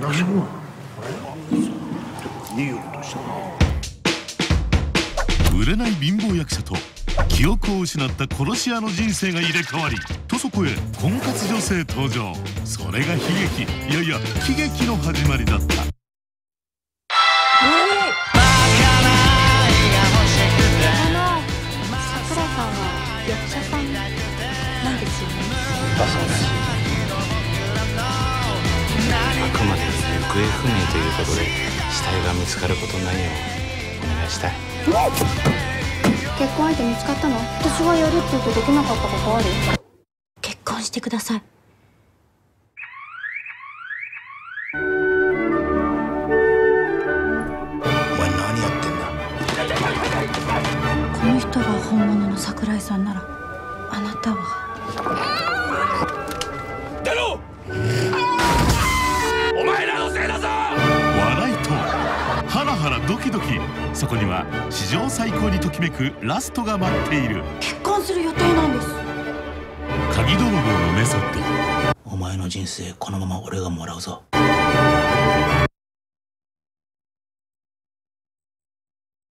売れない貧乏役者と記憶を失った殺し屋の人生が入れ替わり、とそこへ婚活女性登場。それが悲劇、いやいや喜劇の始まりだった。 桜井さんは役者さんなんですよね。 そうらしい。あくまで行方不明ということで死体が見つかることないようお願いしたい。 結婚相手見つかったの？私がやるって言ってできなかったことある？結婚してください。 お前何やってんだ。 この人が本物の桜井さんならあなたは。 出ろ！お前らのせいだぞ！笑いとハラハラドキドキ、そこには史上最高にときめくラストが待っている。 結婚する予定なんです。 鍵泥棒のメソッド。 お前の人生このまま俺がもらうぞ。